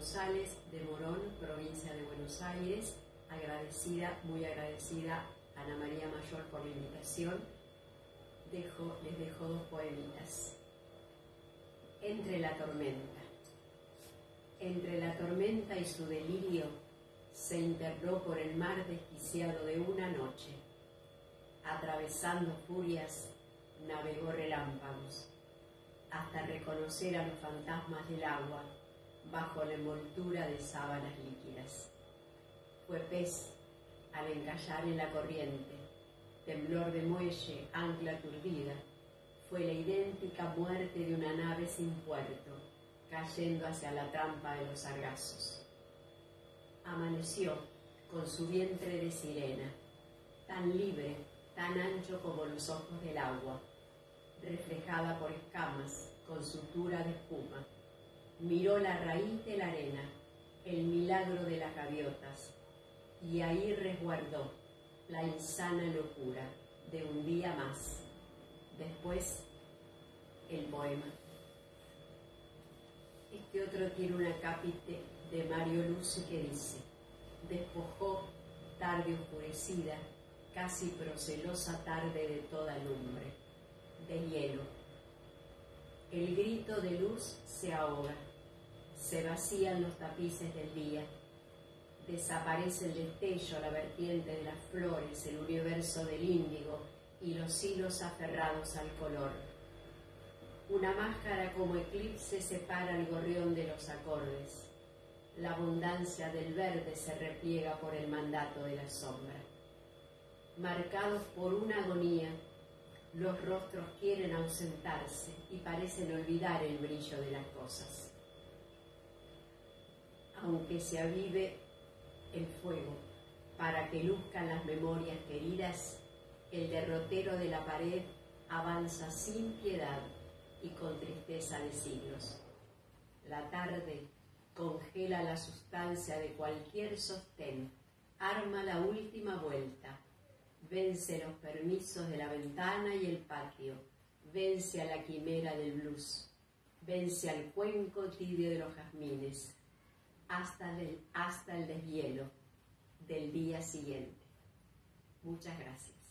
González de Morón, provincia de Buenos Aires. Agradecida, muy agradecida a Ana María Mayor por la invitación. Les dejo dos poemitas. Entre la tormenta. Entre la tormenta y su delirio se internó por el mar desquiciado de una noche. Atravesando furias, navegó relámpagos, hasta reconocer a los fantasmas del agua bajo la envoltura de sábanas líquidas. Fue pez al encallar en la corriente, temblor de muelle, ancla aturdida. Fue la idéntica muerte de una nave sin puerto, cayendo hacia la trampa de los sargazos. Amaneció con su vientre de sirena, tan libre, tan ancho como los ojos del agua, reflejada por escamas, con sutura de espuma. Miró la raíz de la arena, el milagro de las gaviotas, y ahí resguardó la insana locura de un día más. Después, el poema. Este otro tiene una cápite de Mario Luce que dice: despojó, tarde oscurecida, casi procelosa tarde de toda lumbre, de hielo. El grito de luz se ahoga, se vacían los tapices del día, desaparece el destello, la vertiente de las flores, el universo del índigo y los hilos aferrados al color. Una máscara como eclipse separa el gorrión de los acordes. La abundancia del verde se repliega por el mandato de la sombra. Marcados por una agonía, los rostros quieren ausentarse y parecen olvidar el brillo de las cosas. Aunque se avive el fuego para que luzcan las memorias queridas, el derrotero de la pared avanza sin piedad y con tristeza de siglos. La tarde congela la sustancia de cualquier sostén, arma la última vuelta, vence los permisos de la ventana y el patio, vence a la quimera del blues, vence al cuenco tibio de los jazmines, hasta el deshielo del día siguiente. Muchas gracias.